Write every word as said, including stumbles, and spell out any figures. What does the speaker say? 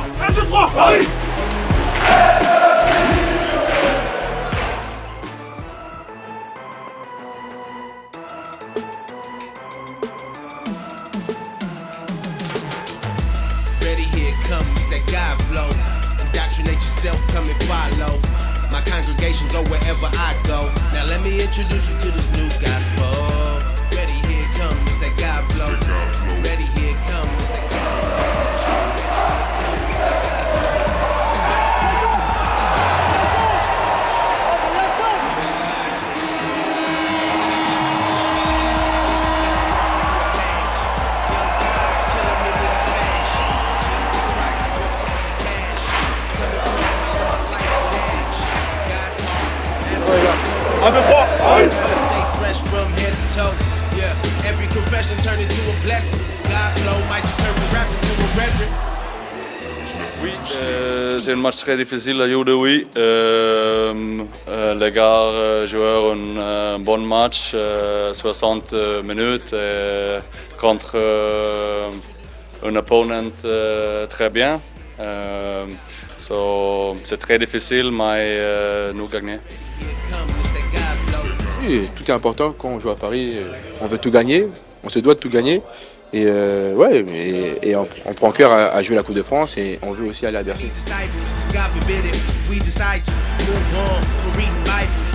trois, un, deux, trois, Paris. Ready, here comes that God flow. Indoctrinate yourself, come and follow. My congregation go wherever I go. Now let me introduce you to this new gospel. Ready, here comes that God flow. Ready, here comes that God flow. un, deux, trois, Paris. Stay fresh from head to toe. Yeah, every confession turned into a blessing. God flow might just turn from rapping to a reverend. Oui, euh, c'est un match très difficile à jouer, oui. Euh, euh, les gars euh, jouent un, un bon match, euh, soixante minutes, euh, contre euh, un opponent euh, très bien. Euh, so, c'est très difficile, mais euh, nous gagnons. Oui, tout est important quand on joue à Paris. On veut tout gagner, on se doit de tout gagner. Et, euh, ouais, et, et on, on prend cœur à, à jouer la Coupe de France et on veut aussi aller à Bercy.